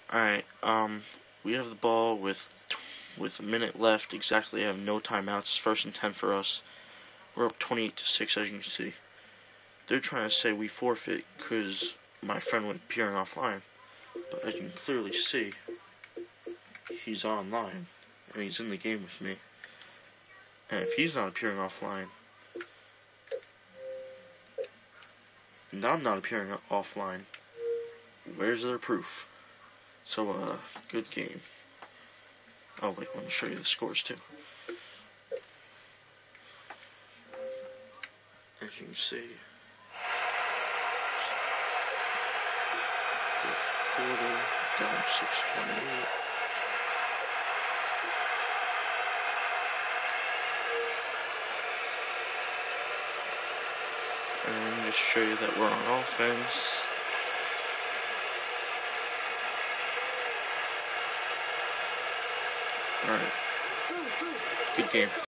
Alright, we have the ball with a minute left. Exactly, I have no timeouts. It's 1st and 10 for us. We're up 28-6, as you can see. They're trying to say we forfeit because my friend went appearing offline. But as you can clearly see, he's online, and he's in the game with me. And if he's not appearing offline, and I'm not appearing offline, where's their proof? So, good game. Oh wait, let me show you the scores too. As you can see, 4th quarter, down 6-28. And just show you that we're on offense. Alright. Good game.